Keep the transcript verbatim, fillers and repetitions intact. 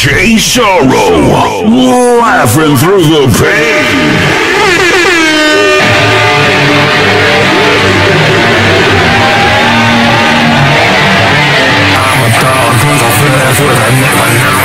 chase sorrow, laughing through the pain. I'm a dog, cause I feel that's what I never know.